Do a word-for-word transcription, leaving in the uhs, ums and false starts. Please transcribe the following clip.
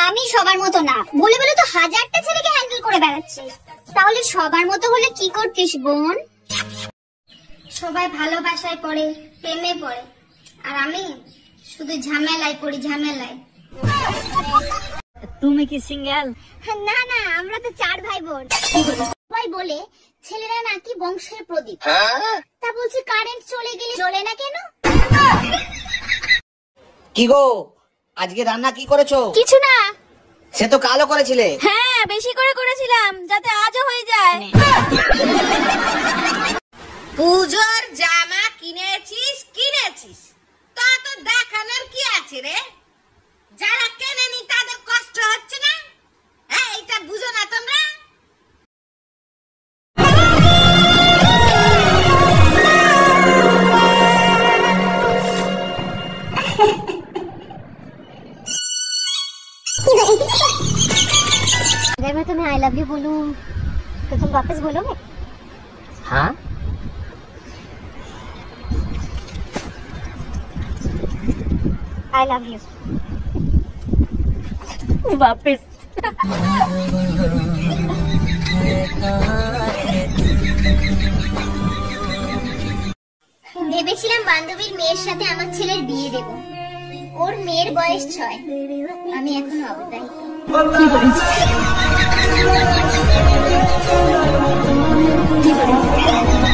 আমি সবার মতো না বলে বলে তো হাজারটা ছেলেকে হ্যান্ডেল করে বেড়াচ্ছিস। তাহলে সবার মতো হলে কি করতিস বোন? সবাই ভালোবাসায় পড়ে, প্রেমে পড়ে, আর আমি শুধু ঝামেলায় পড়ি, ঝামেলায়। তুমি কি সিঙ্গেল? না না, আমরা তো চার ভাই বোন। সবাই বলে ছেলেরা নাকি বংশের প্রদীপ। তা বলছি কারেন্ট চলে গেলে জ্বলে না কেন? কি গো, আজকে রান্না কি করেছো? কিছু না। সে তো কালো করেছিলে। হ্যাঁ, বেশি করে করেছিলাম যাতে আজও হয়ে যায়। পূজোর জামা কিনেছিস কিনেছিস তা তো দেখানোর কি আছে রে? যারা কেনেনি তাদের কষ্ট হচ্ছে না? হ্যাঁ, এটা বুঝো না তোমরা? अगर मैं तुम्हें आई लव यू बोलूं तो तुम वापस बोलोगे? हाँ। आई लव यू वापस। ভেবেছিলাম বান্ধবীর মেয়ের সাথে আমার ছেলের বিয়ে দেব। ওর মেয়ের বয়স ছয়, আমি এখনো অবিবাহিত।